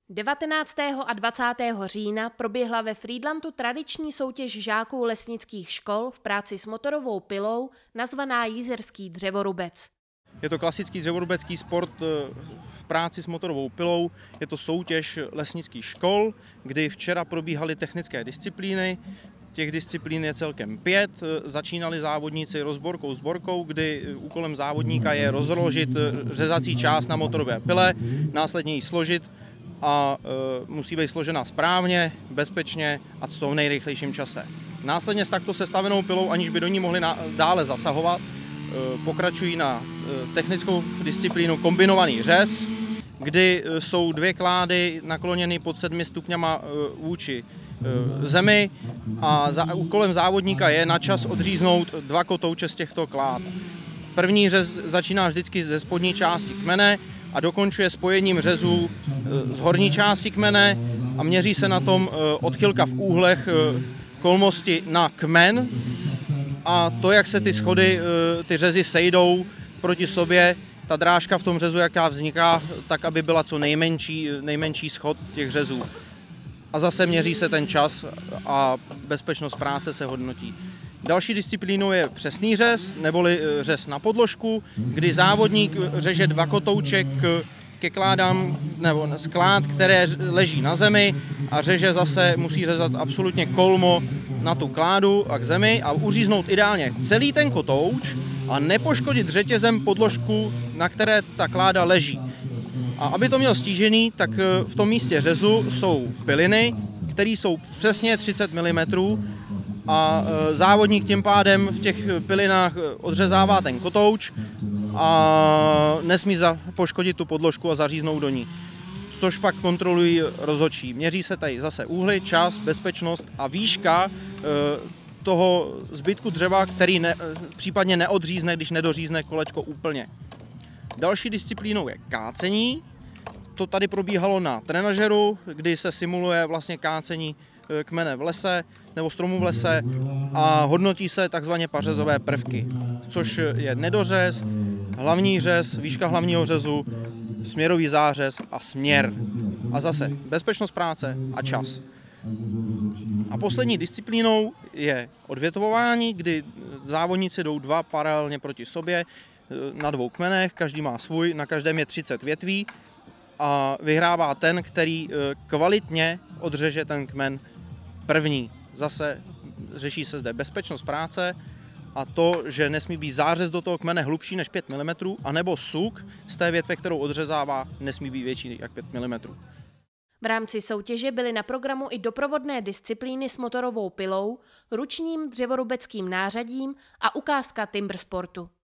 19. a 20. října proběhla ve Frýdlantu tradiční soutěž žáků lesnických škol v práci s motorovou pilou nazvaná Jízerský dřevorubec. Je to klasický dřevorubecký sport v práci s motorovou pilou. Je to soutěž lesnických škol, kdy včera probíhaly technické disciplíny. Těch disciplín je celkem 5. Začínali závodníci rozborkou sborkou, kdy úkolem závodníka je rozložit řezací část na motorové pile, následně ji složit a musí být složena správně, bezpečně a v tom nejrychlejším čase. Následně s takto sestavenou pilou, aniž by do ní mohli dále zasahovat, pokračují na technickou disciplínu kombinovaný řez, kdy jsou 2 klády nakloněny pod 7 stupňama vůči zemi a úkolem závodníka je na čas odříznout 2 kotouče z těchto klád. První řez začíná vždycky ze spodní části kmene a dokončuje spojením řezů z horní části kmene a měří se na tom odchylka v úhlech kolmosti na kmen a to, jak se ty schody, ty řezy sejdou proti sobě, ta drážka v tom řezu, jaká vzniká, tak aby byla co nejmenší schod těch řezů. A zase měří se ten čas a bezpečnost práce se hodnotí. Další disciplínou je přesný řez, neboli řez na podložku, kdy závodník řeže 2 kotouče ke kládám, nebo sklád, které leží na zemi a musí řezat absolutně kolmo na tu kládu a k zemi a uříznout ideálně celý ten kotouč a nepoškodit řetězem podložku, na které ta kláda leží. A aby to měl stížený, tak v tom místě řezu jsou piliny, které jsou přesně 30 mm a závodník tím pádem v těch pilinách odřezává ten kotouč a nesmí poškodit tu podložku a zaříznout do ní. Což pak kontrolují rozhodčí. Měří se tady zase úhly, čas, bezpečnost a výška toho zbytku dřeva, který případně neodřízne, když nedořízne kolečko úplně. Další disciplínou je kácení. To tady probíhalo na trenažeru, kdy se simuluje vlastně kácení kmene v lese nebo stromu v lese a hodnotí se takzvaně pařezové prvky, což je nedořez, hlavní řez, výška hlavního řezu, směrový zářez a směr. A zase bezpečnost práce a čas. A poslední disciplínou je odvětvování, kdy závodníci jdou 2 paralelně proti sobě na 2 kmenech, každý má svůj, na každém je 30 větví a vyhrává ten, který kvalitně odřeže ten kmen první. Zase řeší se zde bezpečnost práce a to, že nesmí být zářez do toho kmene hlubší než 5 mm, anebo suk z té větve, kterou odřezává, nesmí být větší jak 5 mm. V rámci soutěže byly na programu i doprovodné disciplíny s motorovou pilou, ručním dřevorubeckým nářadím a ukázka timber sportu.